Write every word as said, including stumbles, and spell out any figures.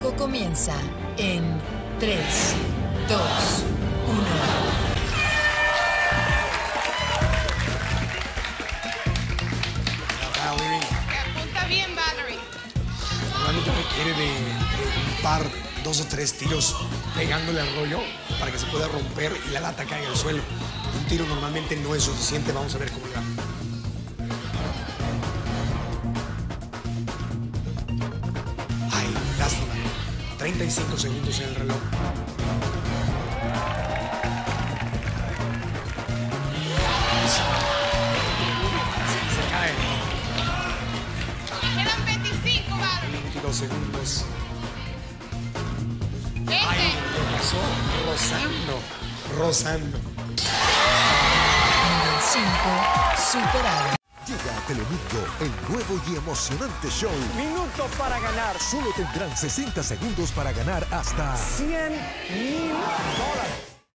reloj comienza en tres, dos, uno. Apunta bien, Valerie. Normalmente requiere de, de un par, dos o tres tiros pegándole al rollo para que se pueda romper y la lata caiga al suelo. Un tiro normalmente no es suficiente. Vamos a ver cómo le va. Ay, lástima. treinta y cinco segundos en el reloj. Se cae. Quedan veinticinco, Valerie. veintidós segundos. veinte. Ay, lo pasó rozando, rozando. Nivel cinco, superado. Llega a Telemundo el nuevo y emocionante show. Minutos para ganar. Solo tendrán sesenta segundos para ganar hasta cien mil